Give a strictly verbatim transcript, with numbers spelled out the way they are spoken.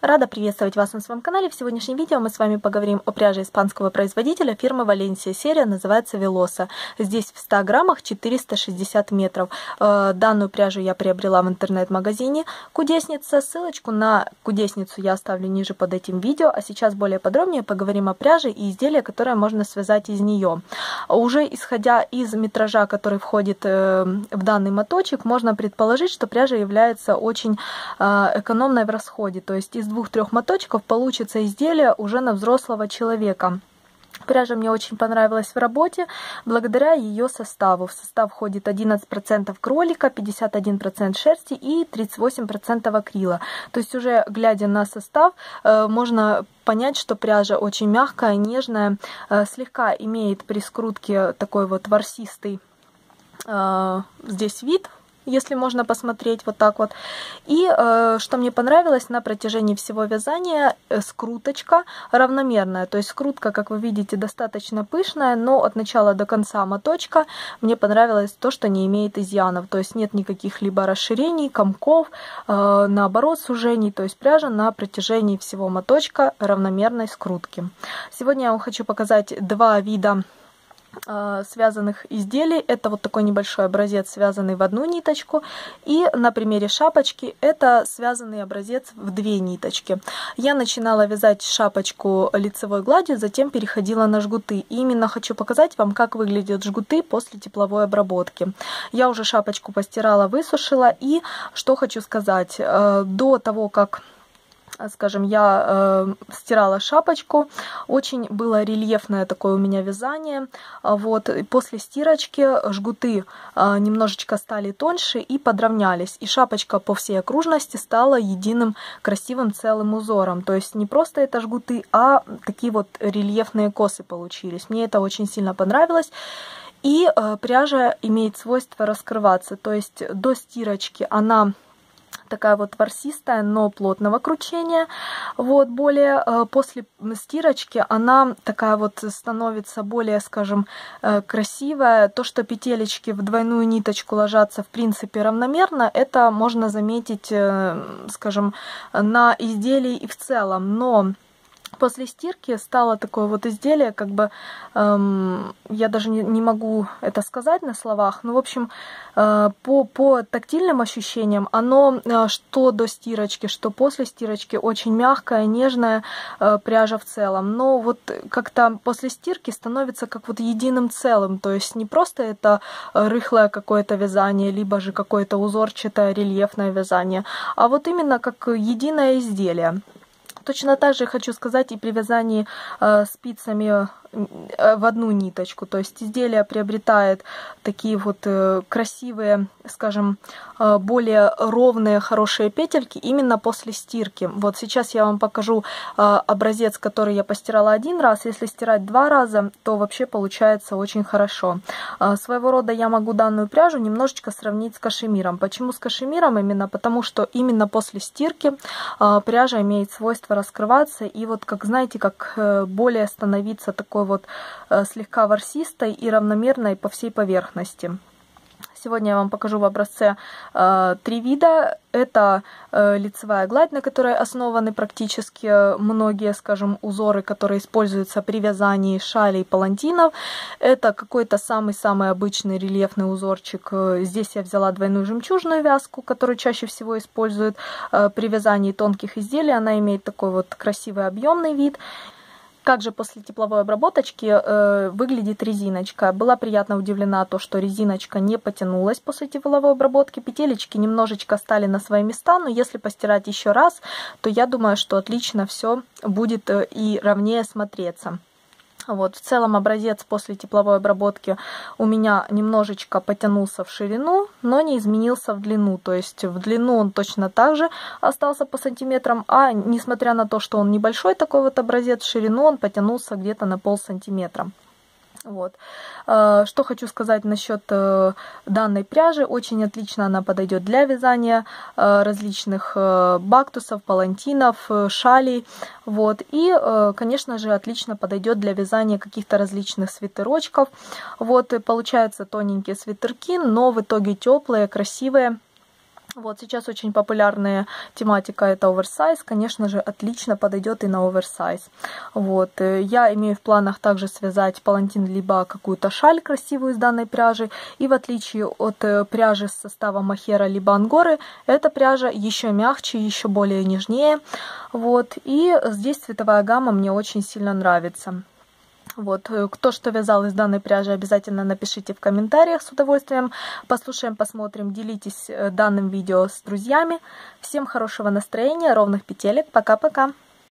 Рада приветствовать вас на своем канале. В сегодняшнем видео мы с вами поговорим о пряже испанского производителя фирмы Валенсия. Серия называется Velosa. Здесь в ста граммах четыреста шестьдесят метров. Данную пряжу я приобрела в интернет-магазине Кудесница. Ссылочку на Кудесницу я оставлю ниже под этим видео. А сейчас более подробнее поговорим о пряже и изделия, которые можно связать из нее. Уже исходя из метража, который входит в данный моточек, можно предположить, что пряжа является очень экономной в расходе. То есть из двух-трех моточков получится изделие уже на взрослого человека. Пряжа мне очень понравилась в работе благодаря ее составу. В состав входит одиннадцать процентов кролика, пятьдесят один процент шерсти и тридцать восемь процентов акрила. То есть уже глядя на состав, можно понять, что пряжа очень мягкая, нежная, слегка имеет при скрутке такой вот ворсистый здесь вид, если можно посмотреть вот так вот. И э, что мне понравилось, на протяжении всего вязания э, скруточка равномерная. То есть скрутка, как вы видите, достаточно пышная, но от начала до конца моточка мне понравилось то, что не имеет изъянов. То есть нет никаких либо расширений, комков, э, наоборот сужений. То есть пряжа на протяжении всего моточка равномерной скрутки. Сегодня я вам хочу показать два вида связанных изделий. Это вот такой небольшой образец, связанный в одну ниточку, и на примере шапочки это связанный образец в две ниточки. Я начинала вязать шапочку лицевой гладью, затем переходила на жгуты. И именно хочу показать вам, как выглядят жгуты после тепловой обработки. Я уже шапочку постирала, высушила, и что хочу сказать, до того, как скажем, я э, стирала шапочку, очень было рельефное такое у меня вязание. Вот. После стирочки жгуты э, немножечко стали тоньше и подровнялись. И шапочка по всей окружности стала единым красивым целым узором. То есть не просто это жгуты, а такие вот рельефные косы получились. Мне это очень сильно понравилось. И э, пряжа имеет свойство раскрываться. То есть до стирочки она такая вот ворсистая, но плотного кручения. Вот, более э, после стирочки она такая вот становится более, скажем, э, красивая. То, что петелечки в двойную ниточку ложатся в принципе равномерно, это можно заметить, э, скажем, на изделии и в целом. Но после стирки стало такое вот изделие, как бы, эм, я даже не, не могу это сказать на словах, но, в общем, э, по, по тактильным ощущениям, оно, э, что до стирочки, что после стирочки, очень мягкая, нежная э, пряжа в целом. Но вот как-то после стирки становится как вот единым целым, то есть не просто это рыхлое какое-то вязание, либо же какое-то узорчатое рельефное вязание, а вот именно как единое изделие. Точно так же хочу сказать и при вязании э, спицами э, в одну ниточку. То есть изделие приобретает такие вот э, красивые, скажем, э, более ровные, хорошие петельки именно после стирки. Вот сейчас я вам покажу э, образец, который я постирала один раз. Если стирать два раза, то вообще получается очень хорошо. Э, своего рода я могу данную пряжу немножечко сравнить с кашемиром. Почему с кашемиром? Именно потому, что именно после стирки э, пряжа имеет свойство раскрываться и вот, как знаете, как более становиться такой вот слегка ворсистой и равномерной по всей поверхности. Сегодня я вам покажу в образце э, три вида. Это э, лицевая гладь, на которой основаны практически многие, скажем, узоры, которые используются при вязании шалей и палантинов. Это какой-то самый-самый обычный рельефный узорчик. Здесь я взяла двойную жемчужную вязку, которую чаще всего используют э, при вязании тонких изделий. Она имеет такой вот красивый объемный вид. Как же после тепловой обработочки э, выглядит резиночка. Была приятно удивлена то, что резиночка не потянулась после тепловой обработки. Петелечки немножечко стали на свои места, но если постирать еще раз, то я думаю, что отлично все будет э, и ровнее смотреться. Вот, в целом образец после тепловой обработки у меня немножечко потянулся в ширину, но не изменился в длину. То есть в длину он точно так же остался по сантиметрам, а несмотря на то, что он небольшой такой вот образец, в ширину он потянулся где-то на пол сантиметра. Вот. Что хочу сказать насчет данной пряжи. Очень отлично она подойдет для вязания различных бактусов, палантинов, шалей. Вот. И, конечно же, отлично подойдет для вязания каких-то различных свитерочков. Вот. И получаются тоненькие свитерки, но в итоге теплые, красивые. Вот сейчас очень популярная тематика это оверсайз, конечно же, отлично подойдет и на оверсайз. Вот. Я имею в планах также связать палантин либо какую-то шаль красивую из данной пряжи. И в отличие от пряжи с составом мохера либо ангоры, эта пряжа еще мягче, еще более нежнее. Вот. И здесь цветовая гамма мне очень сильно нравится. Вот, кто что вязал из данной пряжи, обязательно напишите в комментариях, с удовольствием послушаем, посмотрим, делитесь данным видео с друзьями. Всем хорошего настроения, ровных петелек, пока-пока!